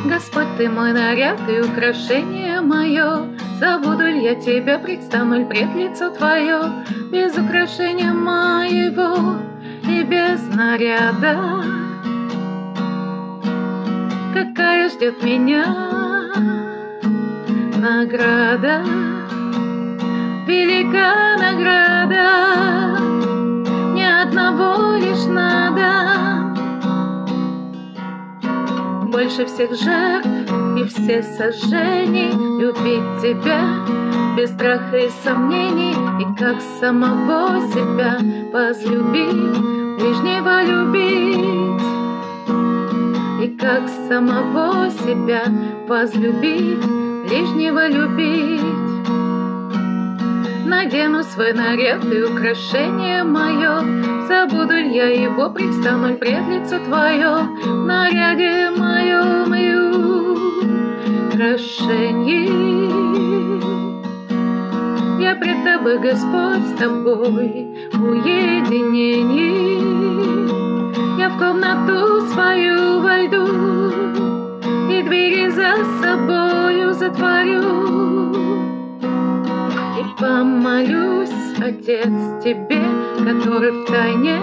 Господь, ты мой наряд и украшение мое. Забуду ли я тебя, предстану ли пред лицо твое, без украшения моего и без наряда? Какая ждет меня награда, велика награда, мне одного лишь надо. Больше всех жертв и всех сожжений любить тебя без страха и сомнений, и как самого себя возлюбить, ближнего любить, и как самого себя возлюбить, ближнего любить. Надену свой наряд и украшение мое, забуду ли я его, предстану ли пред лицо твое, в наряде моем и украшении. Я пред тобой, Господь, с тобой в уединении. Я в комнату свою войду и двери за собою затворю. И помолюсь, Отец, тебе, который в тайне.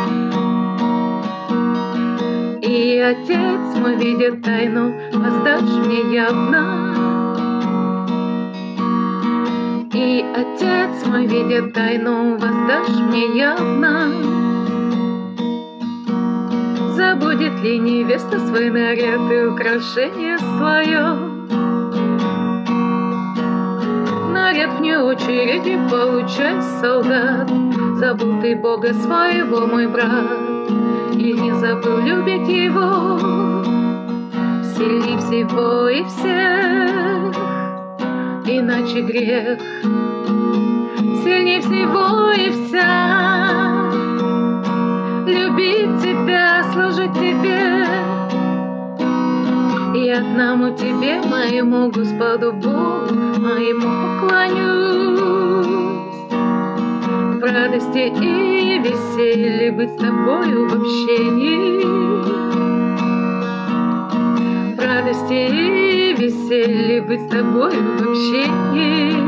И Отец мой, видит тайну, воздашь мне явно. И Отец мой, видит тайну, воздашь мне явно. Забудет ли невеста свой наряд и украшение свое? Наряд вне очереди получай, солдат. Забыл ты Бога своего, мой брат, и не забыл любить Его сильней всего и всех, иначе грех сильней всего и вся. Любить тебя, служить тебе, и одному тебе, моему Господу Богу моему поклонюсь. В радости и веселье быть с тобою в общении, в радости и веселье быть с тобою в общении.